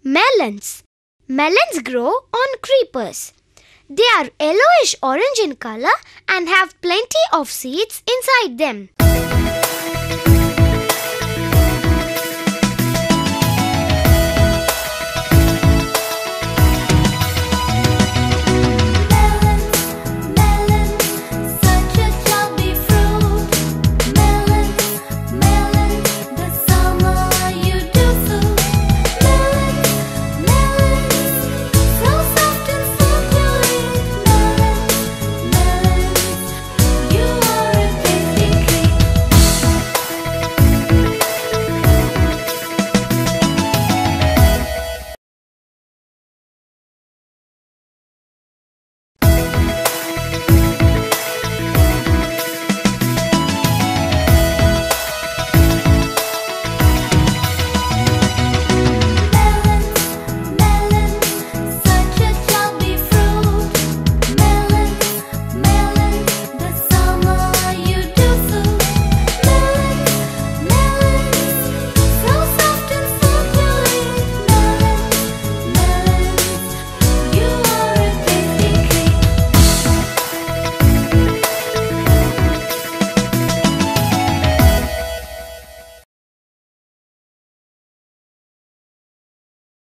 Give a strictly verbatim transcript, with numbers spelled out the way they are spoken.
Melons. Melons grow on creepers. They are yellowish orange in color and have plenty of seeds inside them.